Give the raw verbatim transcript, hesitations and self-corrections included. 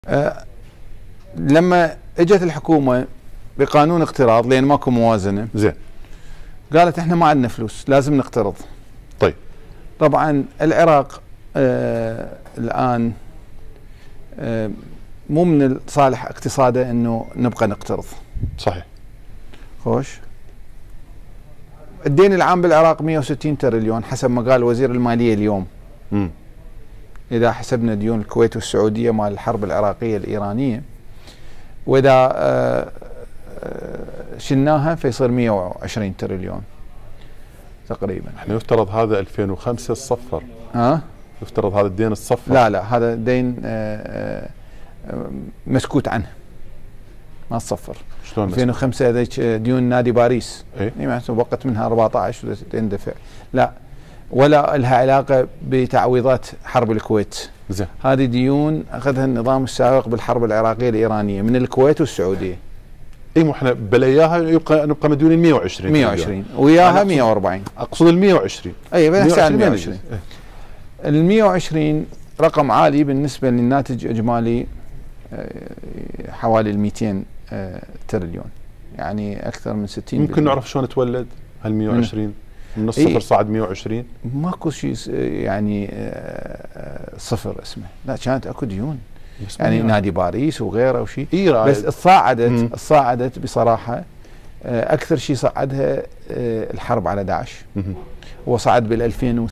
أه لما اجت الحكومه بقانون اقتراض لان ماكو موازنه، زين، قالت احنا ما عندنا فلوس لازم نقترض. طيب طبعا العراق آه الان آه مو من صالح اقتصاده انه نبقى نقترض. صحيح. خوش الدين العام بالعراق مئة وستين تريليون حسب ما قال وزير الماليه اليوم. امم اذا حسبنا ديون الكويت والسعوديه مال الحرب العراقيه الايرانيه، واذا آه شلناها فيصير مئة وعشرين تريليون تقريبا. احنا يفترض هذا ألفين وخمسة الصفر. ها؟ يفترض هذا الدين الصفر. لا لا، هذا دين آه آه مسكوت عنه ما تصفر. شلون ألفين وخمسة هذيك ديون نادي باريس، اي يعني وقت منها أربعة عشر تندفع، لا ولا لها علاقه بتعويضات حرب الكويت. زين، هذه ديون اخذها النظام السابق بالحرب العراقيه الايرانيه من الكويت والسعوديه. اي مو احنا بلا اياها يبقى نبقى مديونين مئة وعشرين مئة وعشرين وياها مئة وأربعين. اقصد ال مئة وعشرين. اي بنحكي عن مئة وعشرين. إيه؟ ال مئة وعشرين رقم عالي بالنسبه للناتج اجمالي حوالي ال مئتين تريليون، يعني اكثر من ستين. ممكن نعرف شلون تولد هال مئة وعشرين؟ من الصفر إيه؟ صعد مئة وعشرين؟ ماكو شيء يعني صفر اسمه، لا كانت اكو ديون يعني يعني نادي باريس وغيره وشيء. إيه بس تصاعدت مم. تصاعدت بصراحه. اكثر شيء صعدها الحرب على داعش، وصعد بال ألفين